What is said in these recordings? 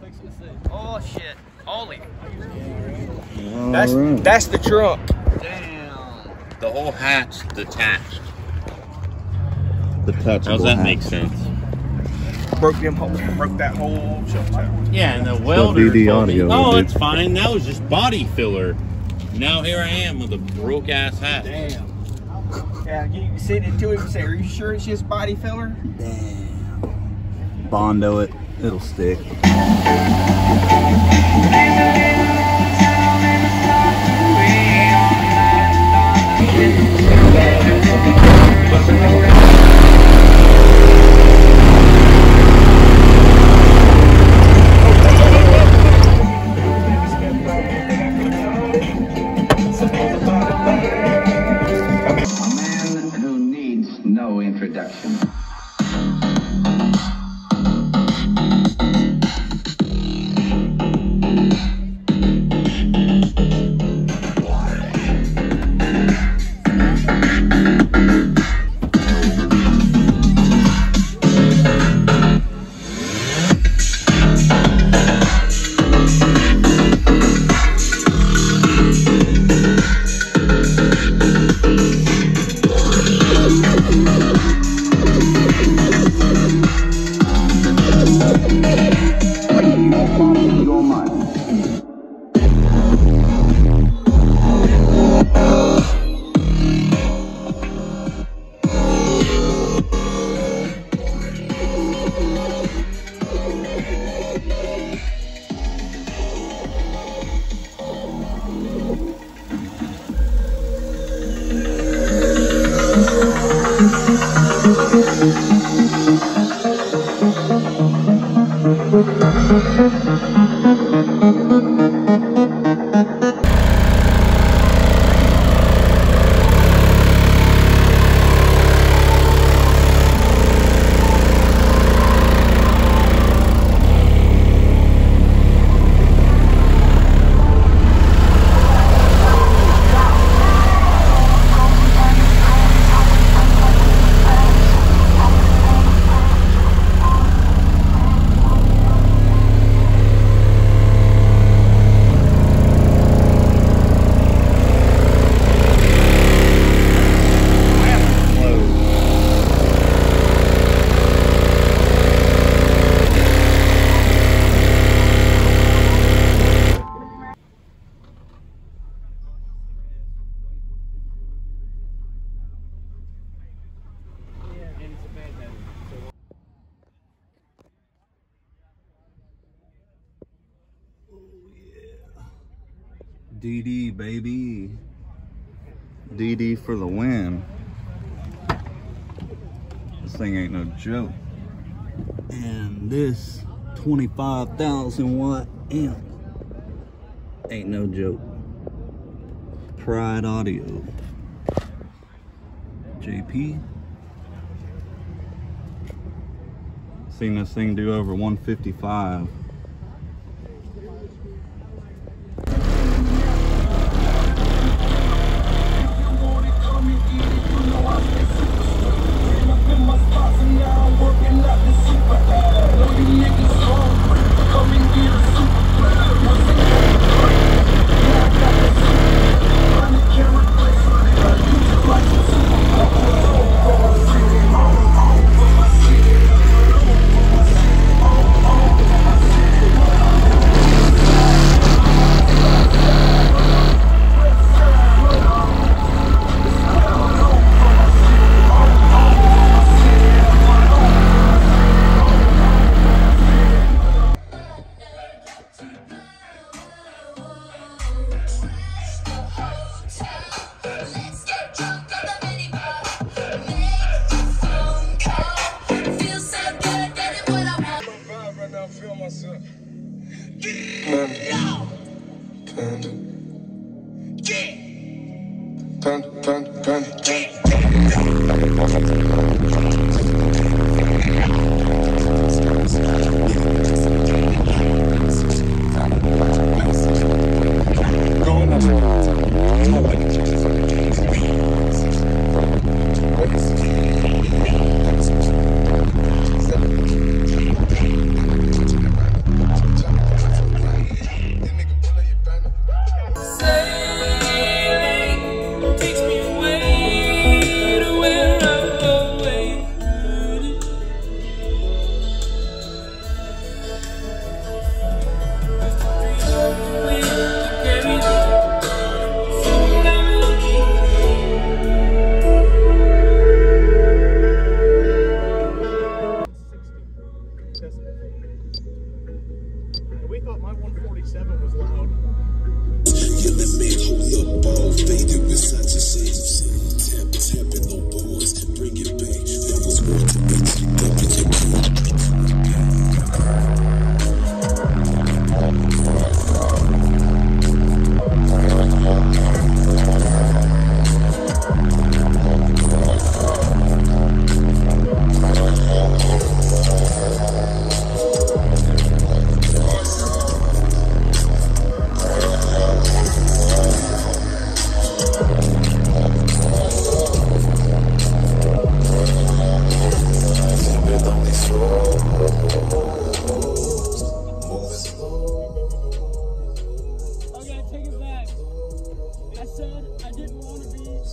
Oh shit! Holy! That's the trunk. Damn! The whole hatch detached. The touch. How's that make sense? Broke that whole shelf tower. Yeah, and the welder. DD audio. Oh, dude. it's fine. That was just body filler. Now here I am with a broke ass hat. Damn. Yeah, you send it to him and say, "Are you sure it's just body filler?" Damn. Bondo it. It'll stick. DD, baby. DD for the win. This thing ain't no joke. And this 25,000 watt amp ain't no joke. Pride Audio. JP. Seen this thing do over 155.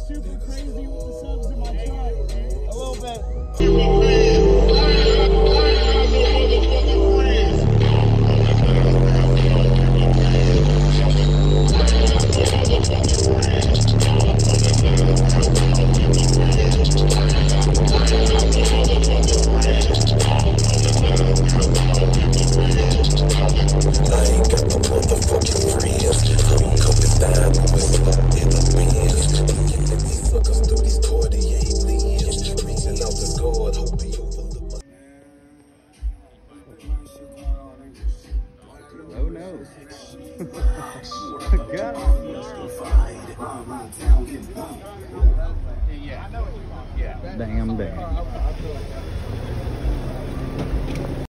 super crazy with the subs in my truck. A little bit. Oh no. Got it. Damn.